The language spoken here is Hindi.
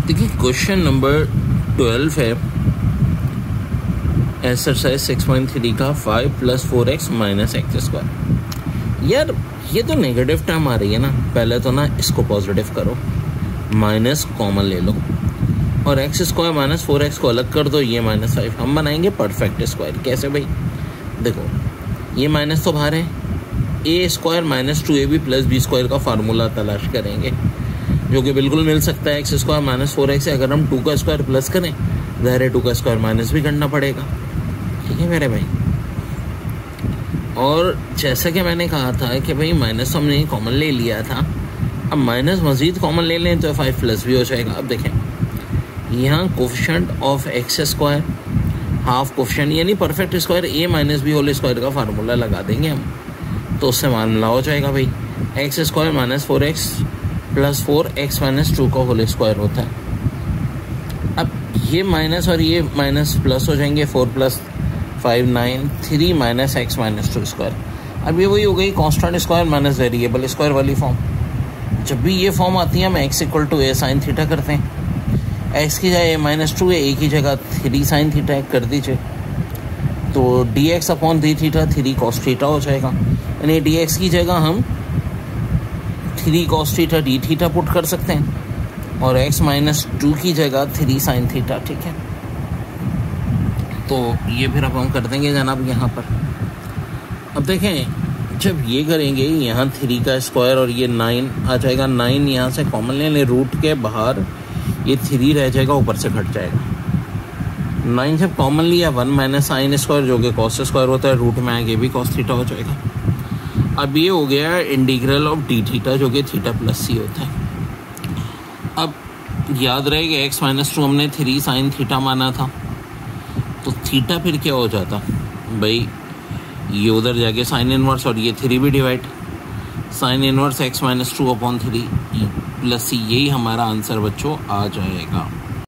देखिए क्वेश्चन नंबर 12 है एक्सरसाइज 6.3 का 5 + 4x - x²। यार ये तो नेगेटिव टर्म आ रही है ना, पहले तो ना इसको पॉजिटिव करो, माइनस कॉमन ले लो और x² - 4x को अलग कर दो, ये -5। हम बनाएंगे परफेक्ट स्क्वायर। कैसे भाई? देखो ये माइनस तो बाहर है, a² - 2ab + b² का फार्मूला तलाश करेंगे जो कि बिल्कुल मिल सकता है x² - 4x से। अगर हम 2 का स्क्वायर प्लस करें ज़ाहिर है 2 का स्क्वायर माइनस भी करना पड़ेगा। ठीक है मेरे भाई। और जैसा कि मैंने कहा था कि भाई माइनस तो हमने कॉमन ले लिया था, अब माइनस मज़ीद कॉमन ले लें तो 5 + भी हो जाएगा। अब देखें यहाँ coefficient of x² half coefficient यानी परफेक्ट स्क्वायर a - b² का फार्मूला लगा देंगे हम, तो उससे मामला हो जाएगा भाई x² - 4x + 4x - 2 का होल स्क्वायर होता है। अब ये माइनस और ये माइनस प्लस हो जाएंगे, 4 + 5 9 3 - x - 2²। अब ये वही हो गई constant square minus variable square वाली फॉर्म। जब भी ये फॉर्म आती है हम x = a sin थीटा करते हैं, x की जगह a - 2 है, a की जगह 3 sin थीटा कर दीजिए, तो dx/dθ 3 cos थीटा हो जाएगा। यानी dx की जगह हम 3 cos थीटा dθ पुट कर सकते हैं और x - 2 की जगह 3 sin थीटा। ठीक है, तो ये फिर अब हम कर देंगे जनाब यहाँ पर। अब देखें जब ये करेंगे यहाँ 3 का स्क्वायर और ये 9 आ जाएगा, 9 यहाँ से कॉमन ले लें, रूट के बाहर ये 3 रह जाएगा, ऊपर से घट जाएगा। 9 जब कॉमन लिया 1 - sin² जो कि cos स्क्वायर होता है, रूट में आगे भी cos थीटा हो जाएगा। अब ये हो गया इंटीग्रल ऑफ dθ जो कि थीटा + c होता है। अब याद रहेगा x - 2 हमने 3 sin थीटा माना था, तो थीटा फिर क्या हो जाता भाई, ये उधर जाके साइन इनवर्स और ये 3 भी divide, sine inverse x - 2/3 + c, यही हमारा आंसर बच्चों आ जाएगा।